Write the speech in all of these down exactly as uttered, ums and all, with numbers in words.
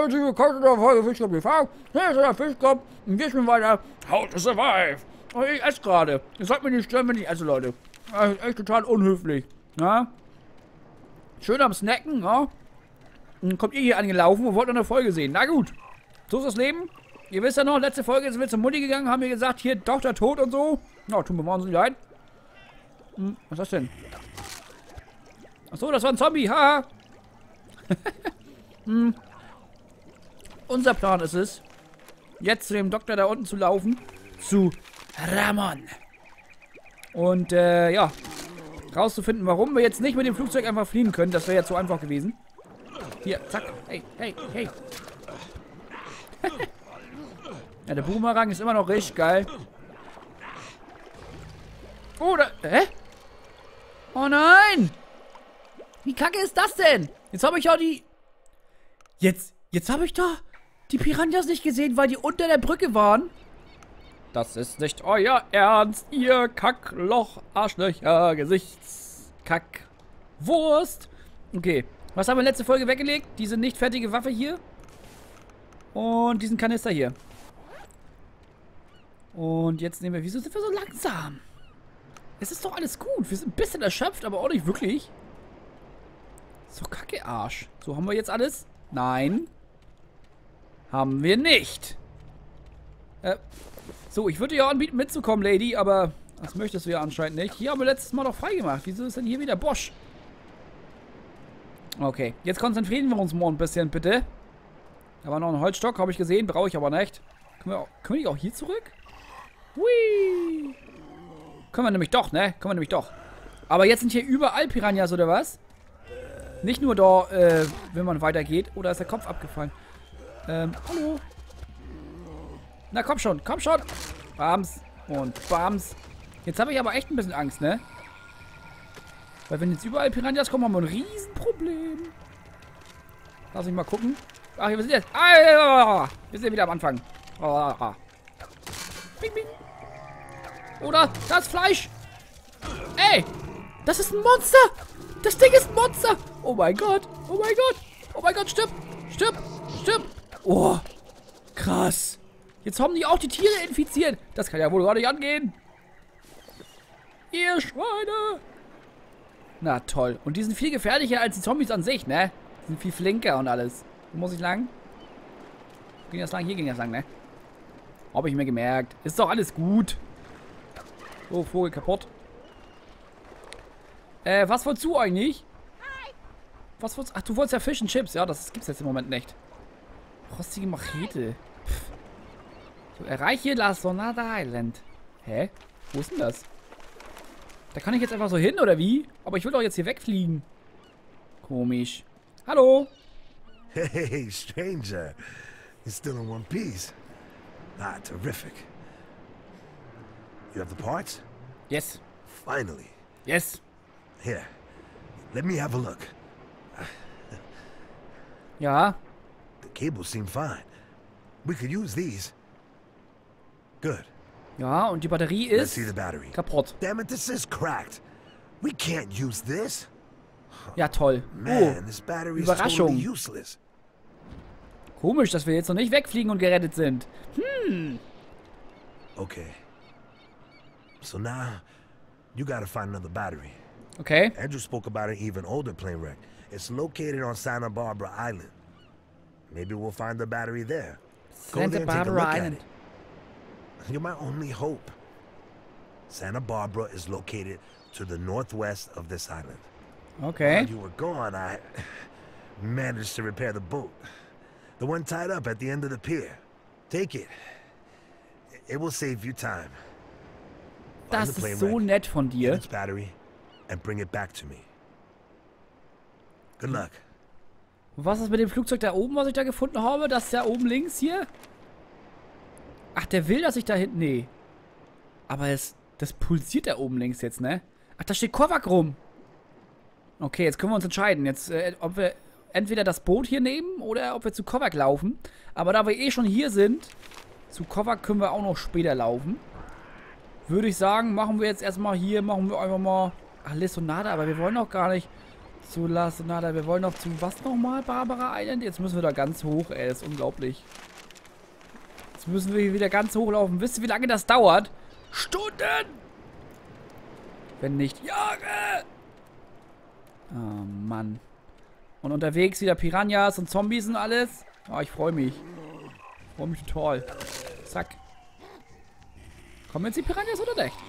herzlich willkommen zu der Folge Fischkopf T V. Hier ist der Fischkopf und wir spielen weiter How to Survive. Und ich esse gerade. Ihr sollt mir nicht stören, wenn ich esse, Leute. Das ist echt total unhöflich. Ja? Schön am Snacken, ja? Dann kommt ihr hier angelaufen und wollt noch eine Folge sehen. Na gut. So ist das Leben. Ihr wisst ja noch, letzte Folge sind wir zur Mutti gegangen, haben wir gesagt, hier, Tochter tot und so. Ja, tut mir wahnsinnig leid. Hm, was ist das denn? Achso, das war ein Zombie, haha. hm. Unser Plan ist es, jetzt zu dem Doktor da unten zu laufen. Zu Ramon. Und, äh, ja. Rauszufinden, warum wir jetzt nicht mit dem Flugzeug einfach fliehen können. Das wäre jetzt so einfach gewesen. Hier, zack. Hey, hey, hey. Ja, der Boomerang ist immer noch richtig geil. Oh, da... Hä? Oh nein! Wie kacke ist das denn? Jetzt habe ich ja die... Jetzt... Jetzt habe ich da die Piranhas nicht gesehen, weil die unter der Brücke waren. Das ist nicht euer Ernst, ihr Kackloch, Arschlöcher, Gesichtskack, Wurst. Okay, was haben wir letzte Folge weggelegt? Diese nicht fertige Waffe hier. Und diesen Kanister hier. Und jetzt nehmen wir... Wieso sind wir so langsam? Es ist doch alles gut. Wir sind ein bisschen erschöpft, aber auch nicht wirklich. So, kacke Arsch. So, haben wir jetzt alles? Nein. Haben wir nicht. Äh, so, ich würde dir anbieten, mitzukommen, Lady, aber das möchtest du ja anscheinend nicht. Hier haben wir letztes Mal doch freigemacht. Wieso ist denn hier wieder Bosch? Okay, jetzt konzentrieren wir uns mal ein bisschen, bitte. Da war noch ein Holzstock, habe ich gesehen, brauche ich aber nicht. Können wir, auch, können wir die auch hier zurück? Hui. Können wir nämlich doch, ne? Können wir nämlich doch. Aber jetzt sind hier überall Piranhas, oder was? Nicht nur da, äh, wenn man weitergeht. Oder ist der Kopf abgefallen? Ähm, hallo? Na, komm schon, komm schon. Bams und Bams. Jetzt habe ich aber echt ein bisschen Angst, ne? Weil wenn jetzt überall Piranhas kommen, haben wir ein Riesenproblem. Lass mich mal gucken. Ach, wir sind jetzt... Ah, wir sind wieder am Anfang. Ah. Bing, bing. Oder das Fleisch. Ey, das ist ein Monster. Das Ding ist ein Monster. Oh mein Gott. Oh mein Gott. Oh mein Gott, stirb. Stirb. Stirb. Oh, krass. Jetzt haben die auch die Tiere infiziert. Das kann ja wohl gar nicht angehen. Ihr Schweine. Na toll. Und die sind viel gefährlicher als die Zombies an sich, ne? Die sind viel flinker und alles. Wo muss ich lang? Ging das lang? Hier ging das lang, ne? Habe ich mir gemerkt. Ist doch alles gut. Oh, Vogel kaputt. Äh, was wolltest du eigentlich? Was wolltest du? Ach, du wolltest ja Fish and Chips. Ja, das gibt's jetzt im Moment nicht. Rostige Machete. Pff. So, erreiche La Sonata Island. Hä? Wo ist denn das? Da kann ich jetzt einfach so hin, oder wie? Aber ich will doch jetzt hier wegfliegen. Komisch. Hallo? Hey, stranger. You're still in one piece. Ah, terrific. You have the parts? Yes. Finally. Yes. Here, let me have a look. Ja. The cables seem fine. We could use these. Good. Ja, und die Batterie Let's ist see the battery. kaputt. Damn it, this is cracked. We can't use this. Ja, toll. Man, Oh, this battery is Überraschung. totally useless. Komisch, dass wir jetzt noch nicht wegfliegen und gerettet sind. Hm. Okay. So now, you gotta find another battery. Okay. Andrew spoke about an even older plane wreck. It's located on Santa Barbara Island. Maybe we'll find the battery there. Go Santa there and take a Barbara look at Island. it. You're my only hope. Santa Barbara is located to the northwest of this island. Okay. While you were gone, I managed to repair the boat. The one tied up at the end of the pier. Take it. It will save you time. Das ist so nett von Get dir. its battery and bring it back to me. Good luck. Was ist mit dem Flugzeug da oben, was ich da gefunden habe? Das ist da oben links hier? Ach, der will, dass ich da hinten... Nee. Aber es, das pulsiert da oben links jetzt, ne? Ach, da steht Kovac rum. Okay, jetzt können wir uns entscheiden. Jetzt, äh, ob wir entweder das Boot hier nehmen oder ob wir zu Kovac laufen. Aber da wir eh schon hier sind, zu Kovac können wir auch noch später laufen. Würde ich sagen, machen wir jetzt erstmal hier, machen wir einfach mal... Ach, Lissonada, aber wir wollen doch gar nicht... zu La Sonata. Wir wollen noch zu was nochmal? Barbara Island? Jetzt müssen wir da ganz hoch, ey. Das ist unglaublich. Jetzt müssen wir hier wieder ganz hochlaufen. Wisst ihr, wie lange das dauert? Stunden! Wenn nicht Jahre! Oh, Mann. Und unterwegs wieder Piranhas und Zombies und alles. Oh, ich freue mich. Ich freue mich total. Zack. Kommen jetzt die Piranhas oder nicht?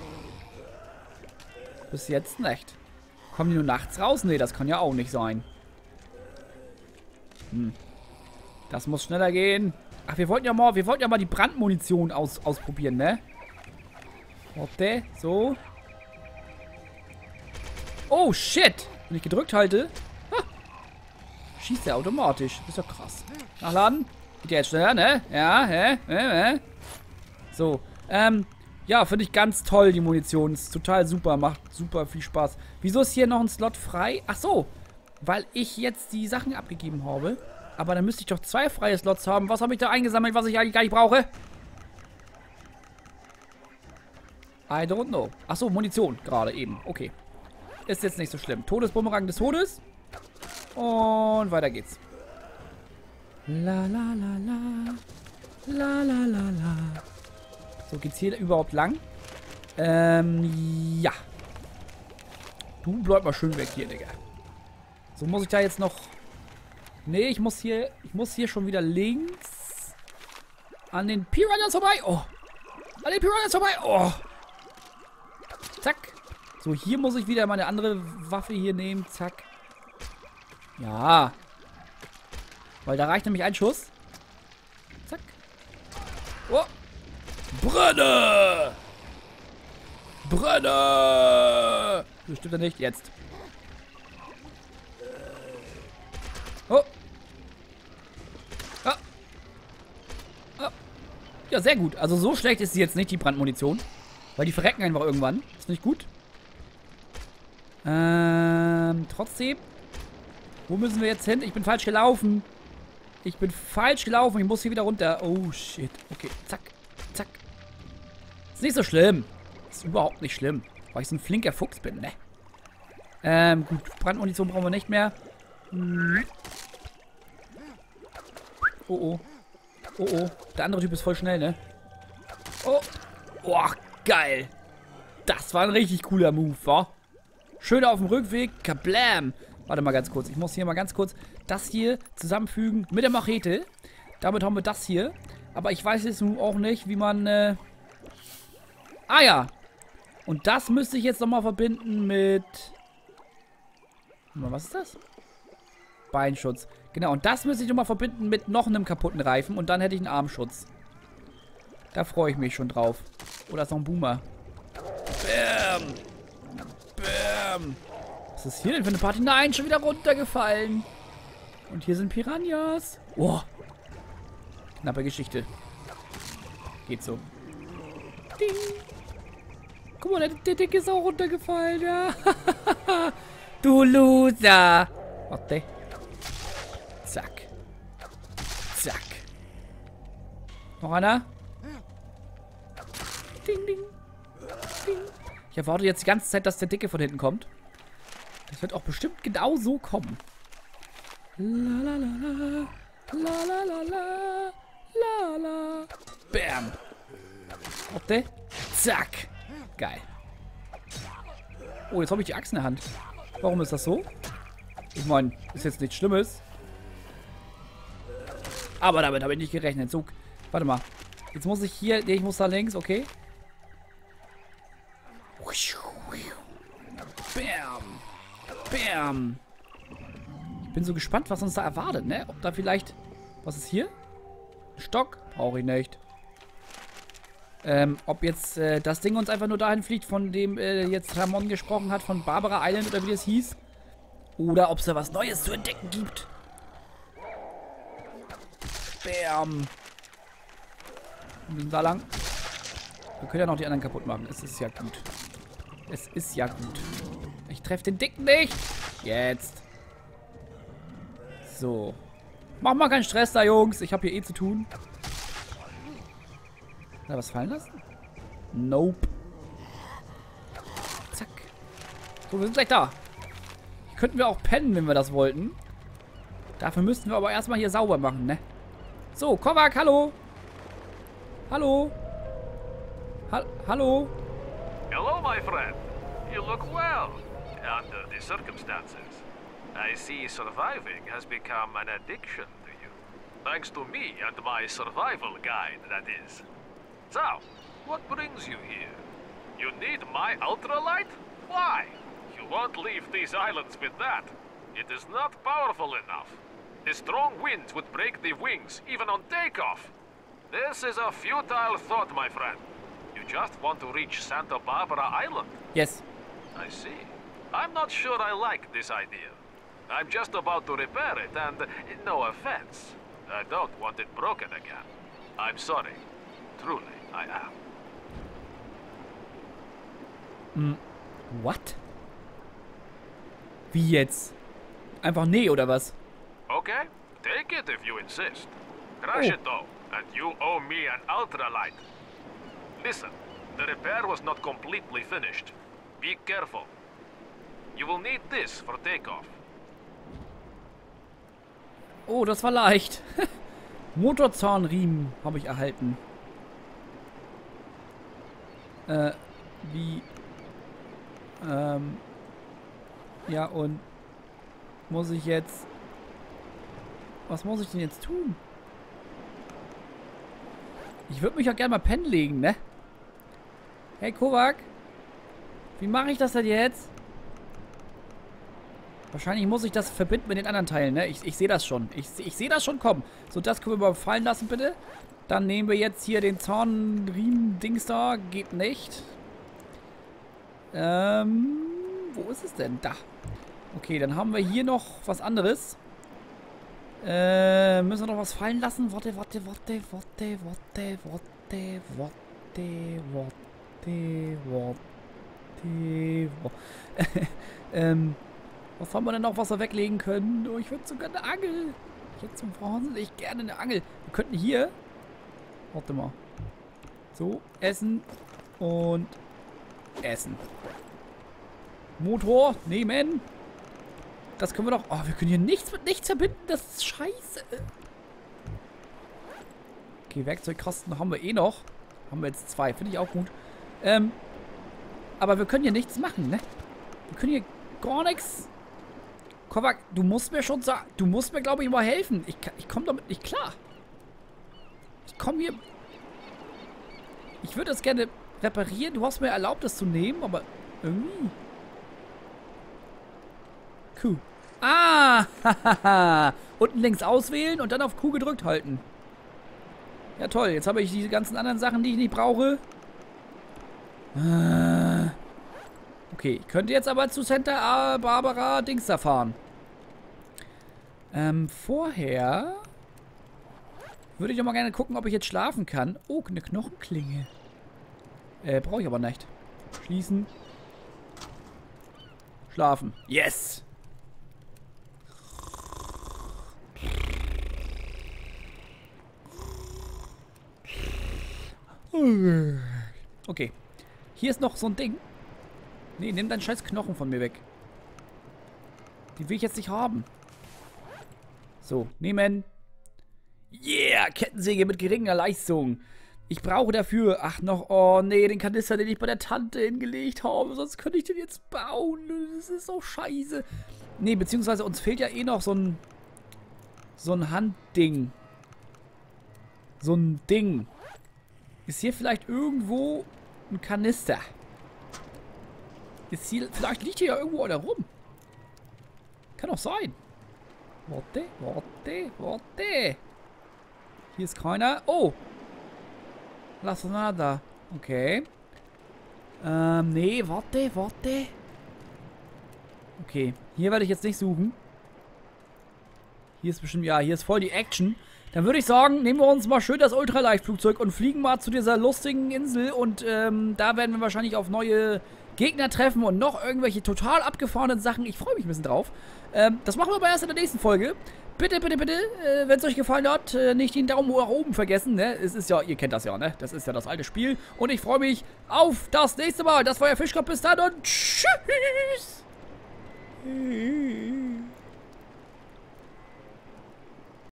Bis jetzt nicht. Kommen die nur nachts raus? Nee, das kann ja auch nicht sein. Hm. Das muss schneller gehen. Ach, wir wollten ja mal, wir wollten ja mal die Brandmunition aus, ausprobieren, ne? Warte, so. Oh, shit. Wenn ich gedrückt halte, ha, schießt er automatisch. Das ist ja krass. Nachladen. Geht ja jetzt schneller, ne? Ja, hä? Hä? Hä? So. Ähm, ja, finde ich ganz toll, die Munition. Ist total super. Macht super viel Spaß. Wieso ist hier noch ein Slot frei? Ach so. Weil ich jetzt die Sachen abgegeben habe. Aber dann müsste ich doch zwei freie Slots haben. Was habe ich da eingesammelt, was ich eigentlich gar nicht brauche? I don't know. Ach so, Munition gerade eben. Okay. Ist jetzt nicht so schlimm. Todesbumerang des Todes. Und weiter geht's. La la la la. La la la la. So, geht's hier überhaupt lang? Ähm, ja. Du bleib mal schön weg hier, Digga. So, muss ich da jetzt noch... Nee, ich muss hier... Ich muss hier schon wieder links... An den Piranhas vorbei. Oh. An den Piranhas vorbei. Oh. Zack. So, hier muss ich wieder meine andere Waffe hier nehmen. Zack. Ja. Weil da reicht nämlich ein Schuss. Zack. Oh. Brenne! Brenne! Das stimmt ja nicht. Jetzt. Oh. Ah. Ah. Ja, sehr gut. Also so schlecht ist sie jetzt nicht, die Brandmunition. Weil die verrecken einfach irgendwann. Ist nicht gut. Ähm, trotzdem. Wo müssen wir jetzt hin? Ich bin falsch gelaufen. Ich bin falsch gelaufen. Ich muss hier wieder runter. Oh, shit. Okay, zack. Zack. Ist nicht so schlimm. Ist überhaupt nicht schlimm. Weil ich so ein flinker Fuchs bin, ne? Ähm, gut. Brandmunition brauchen wir nicht mehr. Oh, oh. Oh, oh. Der andere Typ ist voll schnell, ne? Oh. Oh, geil. Das war ein richtig cooler Move, wa? Schön auf dem Rückweg. Kablam. Warte mal ganz kurz. Ich muss hier mal ganz kurz das hier zusammenfügen mit der Machete. Damit haben wir das hier. Aber ich weiß jetzt nun auch nicht, wie man... Äh ah ja. Und das müsste ich jetzt nochmal verbinden mit... Was ist das? Beinschutz. Genau, und das müsste ich nochmal verbinden mit noch einem kaputten Reifen. Und dann hätte ich einen Armschutz. Da freue ich mich schon drauf. Oder ist noch ein Boomer. Bam. Bam. Was ist hier denn für eine Party? Nein, schon wieder runtergefallen. Und hier sind Piranhas. Oh. Knappe Geschichte. Geht so. Ding. Guck mal, der, der Dick ist auch runtergefallen. Ja. Du Loser. Warte. Zack. Zack. Noch einer? Ding, ding. Ding. Ich erwarte jetzt die ganze Zeit, dass der Dicke von hinten kommt. Das wird auch bestimmt genau so kommen. La la la la. La la la la. La la. Bam. Warte. Zack. Geil. Oh, jetzt habe ich die Axt in der Hand. Warum ist das so? Ich meine, ist jetzt nichts Schlimmes. Aber damit habe ich nicht gerechnet. So, warte mal. Jetzt muss ich hier... Nee, ich muss da links, okay. Bam. Bam. Ich bin so gespannt, was uns da erwartet, ne? Ob da vielleicht... Was ist hier? Ein Stock? Brauche ich nicht. Ähm, ob jetzt äh, das Ding uns einfach nur dahin fliegt, von dem äh, jetzt Ramon gesprochen hat, von Barbara Island oder wie das hieß. Oder ob es da was Neues zu entdecken gibt. Bam. Wir sind da lang. Wir können ja noch die anderen kaputt machen. Es ist ja gut. Es ist ja gut. Ich treffe den Dicken nicht. Jetzt. So. Mach mal keinen Stress da, Jungs. Ich habe hier eh zu tun. Hat er was fallen lassen? Nope. Zack. So, wir sind gleich da. Hier könnten wir auch pennen, wenn wir das wollten. Dafür müssten wir aber erstmal hier sauber machen, ne? So, Kovac, hallo. Hallo. Ha hallo. Hello, my friend. You look well, under the circumstances. I see surviving has become an addiction to you. Thanks to me and my survival guide, that is. So, what brings you here? You need my ultralight? Why? You won't leave these islands with that. It is not powerful enough. The strong winds would break the wings, even on takeoff. This is a futile thought, my friend. You just want to reach Santa Barbara Island. Yes. I see. I'm not sure I like this idea. I'm just about to repair it, and no offense, I don't want it broken again. I'm sorry. Truly, I am. Hm. What? Wie jetzt? Einfach nee, oder was? Okay, take it if you insist. Crash Oh. it though, and you owe me an ultralight. Listen, the repair was not completely finished. Be careful. You will need this for takeoff. Oh, das war leicht. Motorzahnriemen habe ich erhalten. Äh, wie... Ähm... Ja, und... Muss ich jetzt... Was muss ich denn jetzt tun? Ich würde mich auch gerne mal pennen legen, ne? Hey, Kovac. Wie mache ich das denn jetzt? Wahrscheinlich muss ich das verbinden mit den anderen Teilen, ne? Ich, ich sehe das schon. Ich, ich sehe das schon kommen. So, das können wir mal fallen lassen, bitte. Dann nehmen wir jetzt hier den Zahnriemen-Dings da. Geht nicht. Ähm... Wo ist es denn? Da. Okay, dann haben wir hier noch was anderes. Äh, müssen wir noch was fallen lassen? Warte, warte, warte, warte, warte, warte, warte, warte, warte, warte. ähm, was haben wir denn noch, was wir weglegen können? Oh, ich würde sogar eine Angel. Ich hätte zum wahnsinnig gerne eine Angel. Wir könnten hier... Warte mal. So, essen und essen. Motor nehmen. Das können wir doch... Oh, wir können hier nichts mit nichts verbinden. Das ist scheiße. Okay, Werkzeugkasten haben wir eh noch. Haben wir jetzt zwei. Finde ich auch gut. Ähm, aber wir können hier nichts machen, ne? Wir können hier gar nichts... Kovac, du musst mir schon sagen... Du musst mir, glaube ich, mal helfen. Ich, ich komme damit nicht klar. Ich komme hier... Ich würde das gerne reparieren. Du hast mir erlaubt, das zu nehmen, aber irgendwie... Q. Ah! Hahaha. Unten links auswählen und dann auf Q gedrückt halten. Ja toll, jetzt habe ich diese ganzen anderen Sachen, die ich nicht brauche. Ah. Okay, ich könnte jetzt aber zu Santa Barbara Dings da fahren. Ähm, vorher würde ich doch mal gerne gucken, ob ich jetzt schlafen kann. Oh, eine Knochenklinge. Äh, brauche ich aber nicht. Schließen. Schlafen. Yes! Okay. Hier ist noch so ein Ding. Nee, nimm deinen scheiß Knochen von mir weg. Die will ich jetzt nicht haben. So, nehmen. Yeah, Kettensäge mit geringer Leistung. Ich brauche dafür... Ach, noch... Oh, nee, den Kanister, den ich bei der Tante hingelegt habe. Sonst könnte ich den jetzt bauen. Das ist so scheiße. Nee, beziehungsweise uns fehlt ja eh noch so ein... So ein Handding. So ein Ding. Ist hier vielleicht irgendwo ein Kanister? Ist hier... Vielleicht liegt hier ja irgendwo einer rum. Kann doch sein. Warte, warte, warte. Hier ist keiner. Oh! Lass nada. Okay. Ähm, nee, warte, warte. Okay, hier werde ich jetzt nicht suchen. Hier ist bestimmt, ja, hier ist voll die Action. Dann würde ich sagen, nehmen wir uns mal schön das Ultraleichtflugzeug und fliegen mal zu dieser lustigen Insel. Und ähm, da werden wir wahrscheinlich auf neue Gegner treffen und noch irgendwelche total abgefahrenen Sachen. Ich freue mich ein bisschen drauf. Ähm, das machen wir aber erst in der nächsten Folge. Bitte, bitte, bitte, äh, wenn es euch gefallen hat, äh, nicht den Daumen nach oben vergessen, ne? Es ist ja, ihr kennt das ja, ne? Das ist ja das alte Spiel. Und ich freue mich auf das nächste Mal. Das war ja Fischkopf. Bis dann und tschüss!